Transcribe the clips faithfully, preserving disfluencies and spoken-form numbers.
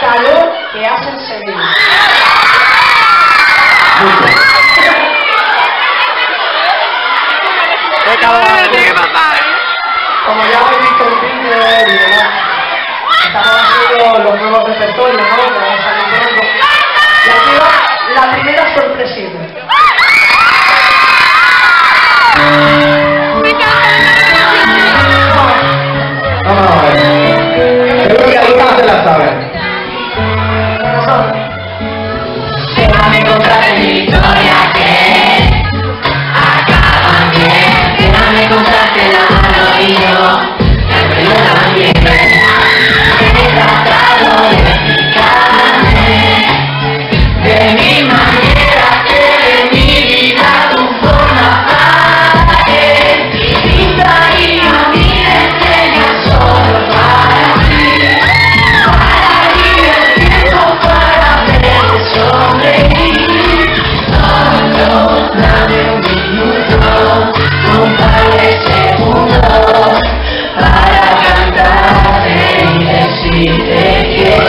calor que hace en Sevilla. Como ya habéis visto el vídeo y demás, estamos haciendo los nuevos repertorios, ¿no? Que van a salir pronto. Y aquí va la primera sorpresita. Vamos a ver. Creo que algunas se la saben. Déjame contarte mi historia que acaba bien. Déjame contártela al oído, que yo también he tratado de explicarme de mi manera que de mi vida tú formas parte. Y daría mi estrella solo para ti, para ir el tiempo para verte sonreír. Solo dame un minuto, un par de segundos para cantarte y decirte que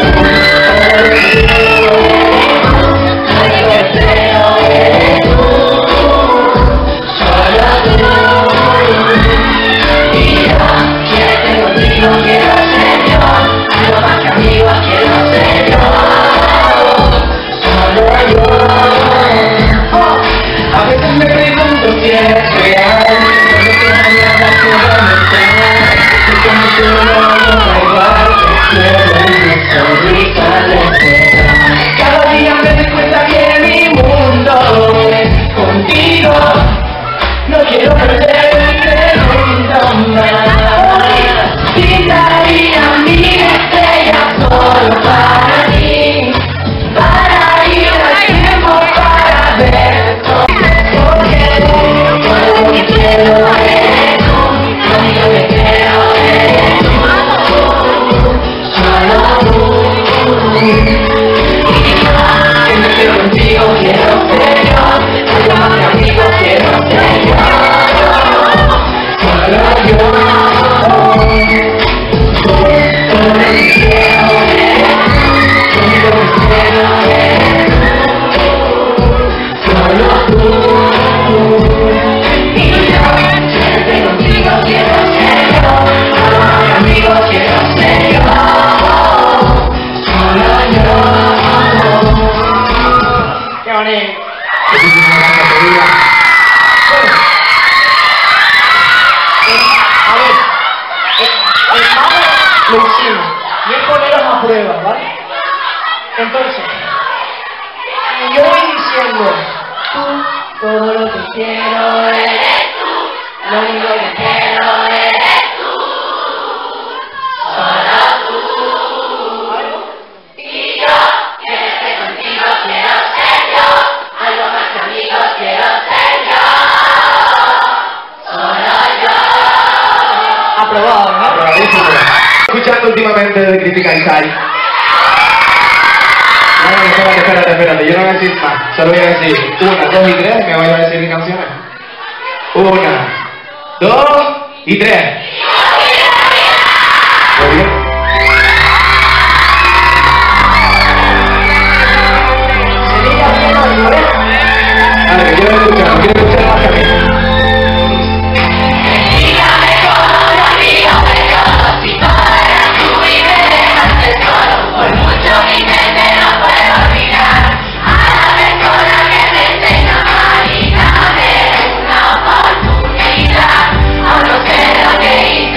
cada día me doy cuenta que mi mundo es contigo. No quiero perderte nunca más. Quitaría mi estrella solo para ti, para ir al tiempo para ver todo. Porque todo lo que quiero eres tú, lo único que quiero eres tú, solo tú. Y yo, que me quiero contigo, quiero ser yo, algo más que amigo, quiero ser yo, solo yo. Todo lo que quiero eres tú, lo único que quiero eres tú, solo tú. Y yo, siempre contigo quiero ser yo, algo más que amigo, quiero ser yo, solo yo. ¡Qué bonito! Muchísimas gracias, querida. Bueno, eh, a ver, eh, el mago lo hicimos y es poneros a prueba, ¿vale? Entonces, yo voy diciendo, tú, todo lo que quiero eres tú, lo único que quiero eres tú, solo tú. ¿Vale? Y yo, que esté contigo, quiero ser yo, algo más que amigos, quiero ser yo, solo yo. Aprobado, ¿no? Aprobadísimo. Escuchando últimamente de Crítica Inside. No, no, espérate, espérate, espérate. Yo no voy a decir más. Solo voy a decir una, dos y tres y me voy a decir mis canciones. Una, dos y tres. Muy bien. Sevilla, bien, algo, ¿eh? Vale, que quiero escuchar, quiero escuchar más que a mí. Dígame cómo de amigo me conocí, todo era tú y me dejaste solo, por mucho mi mente no puedo olvidar a la persona que me enseñó a amar y dame una oportunidad. Aún no sé lo que hice.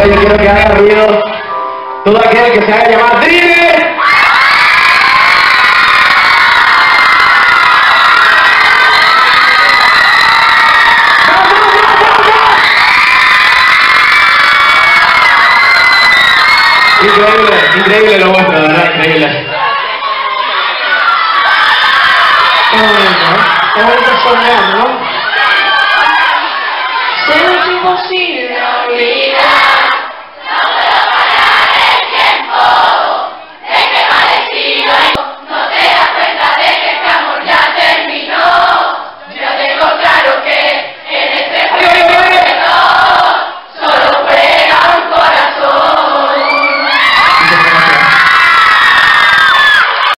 yo quiero que haga ruido todo aquel que se haga llamar Driller. Increíble, increíble lo vuestro, ¿verdad? Increíble. Qué bonito, ¿eh? Qué bonito soñar, ¿no? Se es imposible olvidar.